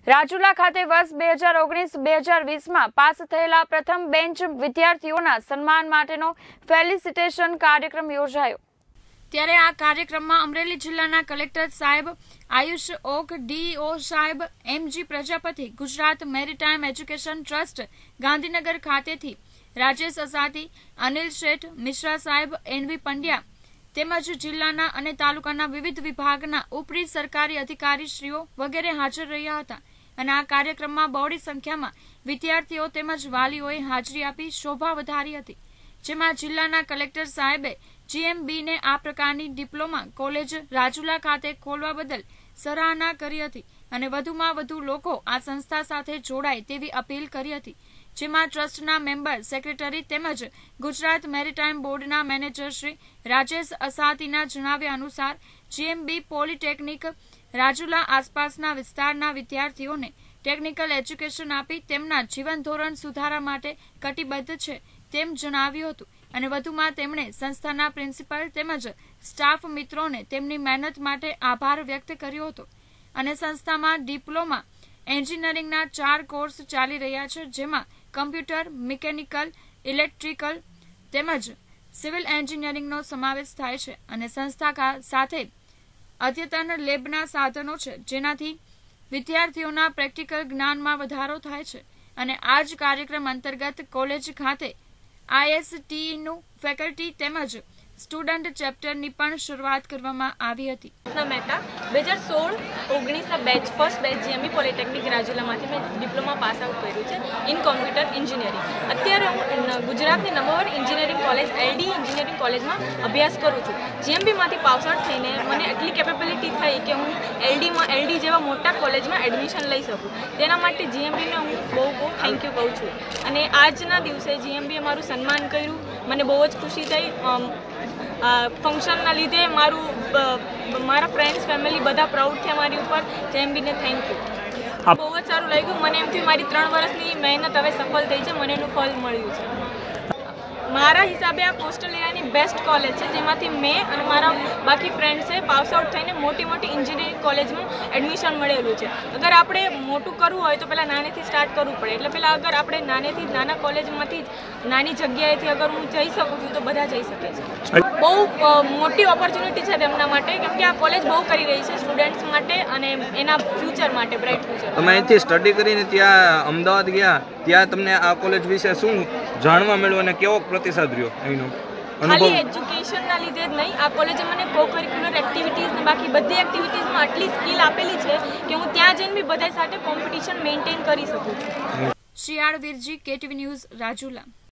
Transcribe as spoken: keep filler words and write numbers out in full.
રાજુલા ખાતે વર્ષ બે હજાર ઓગણીસ બે હજાર વીસ માં પાસ થયેલા પ્રથમ બેન્ચ વિદ્યાર્થીઓના સન્માન માટેનો ફેલિસિટેશન કાર્યક્રમ યોજાયો। ત્યારે આ કાર્યક્રમમાં અમરેલી જિલ્લાના કલેક્ટર સાહેબ આયુષ ઓક, ડીઈઓ સાહેબ MG Prajapati, Gujarat maritime education trust Gandhinagar ખાતેથી રાજેશ અસાતી, અનિલ શેઠ, મિશ્રા સાહેબ, એનવી પંડ્યા તેમજ જિલ્લાના અને તાલુકાના વિવિધ વિભાગના ઉપરી સરકારી અધિકારીશ્રીઓ વગેરે હાજર રહ્યા હતા અને આ કાર્યક્રમમાં બહોળી સંખ્યામાં વિદ્યાર્થીઓ તેમજ વાલીઓએ હાજરી આપી શોભા વધારી હતી, જેમાં જિલ્લાના કલેક્ટર સાહેબે જીએમબીને આ પ્રકારની ડિપ્લોમા કોલેજ રાજુલા ખાતે ખોલવા બદલ સરાહના કરી હતી અને વધુમાં વધુ લોકો આ સંસ્થા સાથે જોડાય તેવી અપીલ કરી હતી, જેમાં ટ્રસ્ટના મેમ્બર સેક્રેટરી તેમજ ગુજરાત મેરીટાઈમ બોર્ડના મેનેજર શ્રી રાજેશ અસાતીના જણાવ્યા અનુસાર જીએમબી પોલિટેકનિક રાજુલા આસપાસના વિસ્તારના વિદ્યાર્થીઓને ટેકનિકલ એજ્યુકેશન આપી તેમના જીવન ધોરણ સુધારા માટે કટિબદ્ધ છે તેમ જણાવ્યું હતું અને વધુમાં તેમણે સંસ્થાના પ્રિન્સિપલ તેમજ સ્ટાફ મિત્રોને તેમની મહેનત માટે આભાર વ્યક્ત કર્યો હતો અને સંસ્થામાં ડિપ્લોમા એન્જિનિયરિંગના ચાર કોર્સ ચાલી રહ્યા છે, જેમાં કમ્પ્યુટર, મિકેનિકલ, ઇલેક્ટ્રિકલ તેમજ સિવિલ એન્જિનિયરિંગનો સમાવેશ થાય છે અને સંસ્થા સાથે અદ્યતન લેબના સાધનો છે, જેનાથી વિદ્યાર્થીઓના પ્રેક્ટિકલ જ્ઞાનમાં વધારો થાય છે અને આ જ કાર્યક્રમ અંતર્ગત કોલેજ ખાતે આઈએસટીઈનું ફેકલ્ટી તેમજ સ્ટુડન્ટ ચેપ્ટરની પણ શરૂઆત કરવામાં આવી હતી। મહેતા બે હજાર સોળ ઓગણીસના batch first batch GMB polytechnic રાજુલામાંથી મેં ડિપ્લોમા પાસ આઉટ કર્યું છે ઇન કોમ્પ્યુટર એન્જિનિયરિંગ। અત્યારે હું ગુજરાતની number one engineering college LD engineering કોલેજમાં અભ્યાસ કરું છું। જીએમબીમાંથી પાસ આઉટ થઈને મને એટલી કેપેબિલિટી થઈ કે હું એલડીમાં એલડી જેવા મોટા કોલેજમાં એડમિશન લઈ શકું, તેના માટે જીએમબીને હું બહુ બહુ થેન્ક યુ કહું છું અને આજના દિવસે જીએમબીએ મારું સન્માન કર્યું, મને બહુ જ ખુશી થઈ। ફંક્શનના લીધે મારું મારા ફ્રેન્ડ્સ ફેમિલી બધા પ્રાઉડ થયા મારી ઉપર, જીએમબીને થેન્ક યુ। બહુ જ સારું લાગ્યું, મને એમ થયું મારી ત્રણ વર્ષની મહેનત હવે સફળ થઈ છે, મને એનું ફળ મળ્યું છે। મારા હિસાબે આ કોસ્ટલ એરિયાની બેસ્ટ કોલેજ છે, જેમાંથી મેં અને મારા બાકી ફ્રેન્ડ્સે પાસ આઉટ થઈને મોટી મોટી એન્જિનિયરિંગ કોલેજમાં એડમિશન મળેલું છે। અગર આપણે મોટું કરવું હોય તો પહેલાં નાનેથી સ્ટાર્ટ કરવું પડે, એટલે પહેલાં અગર આપણે નાનેથી નાના કોલેજમાંથી જ નાની જગ્યાએથી અગર હું જઈ શકું છું તો બધા જઈ શકે છે। બહુ મોટી ઓપોર્ચ્યુનિટી છે તેમના માટે, કેમ કે આ કોલેજ બહુ કરી રહી છે સ્ટુડન્ટ્સ માટે અને એના ફ્યુચર માટે, બ્રાઇટ ફ્યુચર। તમે અહીંથી સ્ટડી કરીને ત્યાં અમદાવાદ ગયા, ત્યાં તમને આ કોલેજ વિશે શું જાણવા મળ્યું અને કેવો પ્રતિસાદ રહ્યો અહીંનો? ખાલી એજ્યુકેશનના લીધે જ નહીં, આ કોલેજે મને કો કરિક્યુલર એક્ટિવિટીઝ ને બાકી બધી એક્ટિવિટીઝમાં આટલી સ્કિલ આપેલી છે કે હું ત્યાં જઈને બી બધા સાથે કોમ્પિટિશન મેન્ટેન કરી શકું છું। Shiyal Virji, KTV news, Rajula.